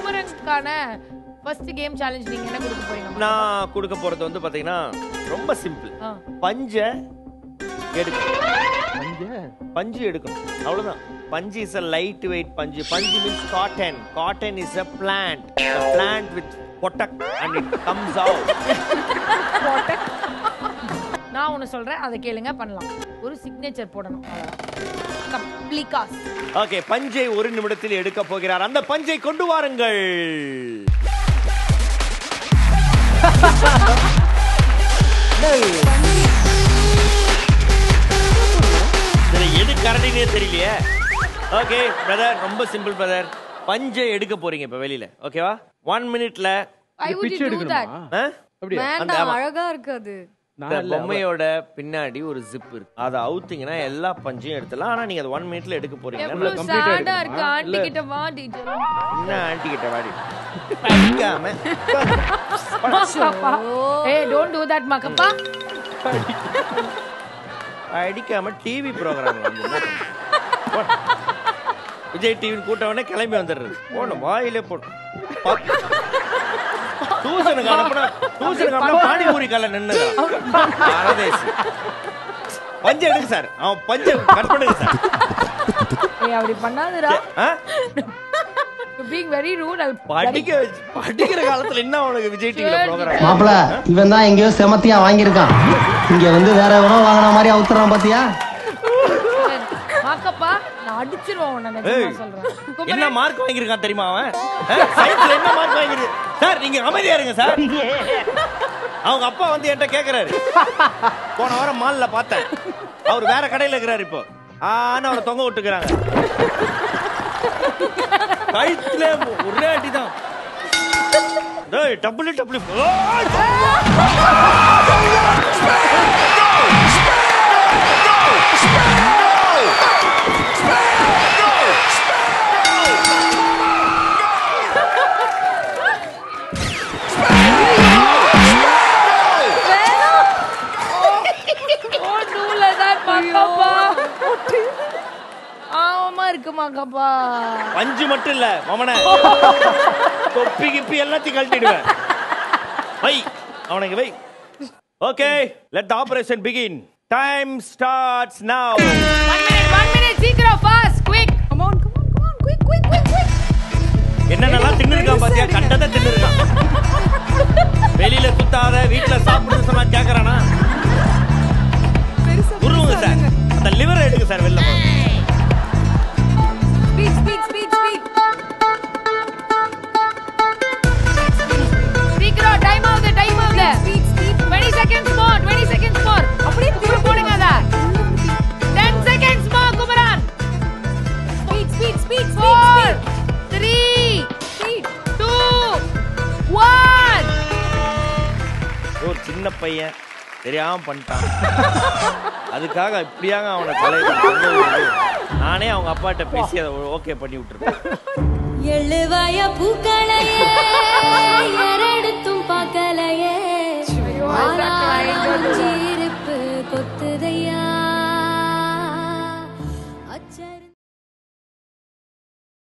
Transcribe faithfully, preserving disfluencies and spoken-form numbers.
குமரனுக்கான first game challenge நீங்க என்ன கொடுக்க போறீங்க? நான் கொடுக்க போறது வந்து பாத்தீங்கன்னா ரொம்ப சிம்பிள். பஞ்ச எடுக்கணும். பஞ்ச பஞ்சு எடுக்கணும். அவ்வளவுதான். பஞ்சு இஸ் a light weight பஞ்சு. பஞ்சு means cotton. Cotton is a plant. A plant with potak and it comes out. potak. நான் ஒன்னு சொல்றேன் அதை கேளுங்க பண்ணலாம். ஒரு சிக்னேச்சர் போடணும். கம்ப்ளீகாஸ். ஓகே, பஞ்சை ஒரு நிமிடத்தில் எடுக்க போகிறார். அந்த பஞ்சை கொண்டு வாருங்கள். எது கரண்டினே தெரியலையே. ஓகே பிரதர், ரொம்ப சிம்பிள் பிரதர். பஞ்சை எடுக்க போறீங்க இப்ப வெளியில. ஓகேவா? ஒன் மினிட்ல பிச்சை எடுக்கணுமா? வேண்டாம், அழகா இருக்காது. பொம்மையோட பின்னாடி ஒரு ஜிப் இருக்கு. அதை அவுத்தீங்கன்னா எல்லா பஞ்சையும் எடுத்துலாம். ஆனா நீங்க அதை ஒன் மினிட்ல எடுக்க போறீங்க. ஆண்டி கிட்ட வா டீச்சர். என்ன ஆண்டி கிட்ட வாடி? படிக்காம ஏய் டோன்ட் டு தட் மக்கப்பா. அடிக்காம டிவி ப்ரோகிராம் வந்து விஜய் டிவி கூட்டவனே கிளம்பி வந்துடுறது. போன வாயிலே போட்டு டியூஷனுக்கு அனுப்புனா டியூஷனுக்கு அனுப்புனா பானிபூரி கல்ல நின்னுதா பரதேசி. பஞ்ச எடுங்க சார். அவன் பஞ்ச கட் பண்ணுங்க சார். ஏய் அப்படி பண்ணாதடா. You being very rude. படிக்க படிக்கிற காலத்துல என்ன உனக்கு விஜய் டிவில ப்ரோகிராம்? மாப்ள இவன் தான் எங்கயோ செமத்தியா வாங்கி இருக்கான். இங்க வந்து வேற எவனோ வாங்குன மாதிரி அவுத்துறான் பாத்தியா? மாக்கப்பா நான் அடிச்சிருவேன் உன்னை நிஜமா சொல்றேன். என்ன மார்க் வாங்கி இருக்கான் தெரியுமா அவன்? சயின்ஸ்ல என்ன மார்க் வாங்கி இருக்கு? சார் நீங்க அமைதியா இருங்க சார். அவங்க அப்பா வந்து என்கிட்ட கேக்குறாரு. போன வாரம் மால்ல பார்த்தேன். அவர் வேற கடையில இருக்கிறாரு இப்போ. ஆனா அவரை தொங்க விட்டுக்கிறாங்க. கழுத்துல ஒரே அடிதான். டேய் டபுள் டபுள். பஞ்சு மட்டும் இல்ல மமனே, தொப்பி கிப்பி எல்லாத்தையும் கழட்டிடுவேன். வை அவனுக்கு வை. Okay, let the operation begin. Time starts now. one minute one minute சீக்கிரம் fast quick. Come on come on come on quick quick quick quick. என்னென்னலாம் தின்னுருக்கான் பாத்தியா? கண்டத தின்னுருக்கான். வெளியில சுத்தாத வீட்ல சாப்பிடுன்னு சொன்னா கேக்குறானா? குருவுங்க சார், அந்த லிவர் எடுங்க சார் வெளில. Speed speed speed speed. சீக்கிரம் டைம் ஆகுது டைம் ஆகுது. Speed speed. twenty seconds more twenty seconds more. அப்படியே தூர போடுங்க அத. ten seconds more Kumaran. Speed speed speed speed. three Speed. two one. ஒரு சின்ன பையன் தெரியாம பண்ணிட்டான். அதுக்காக இப்படியாக அவனை கொலை நானே அவங்க அப்பாட்ட பேசி அதை ஓகே பண்ணி விட்டுருக்கேன். எழுவாய பூக்களையே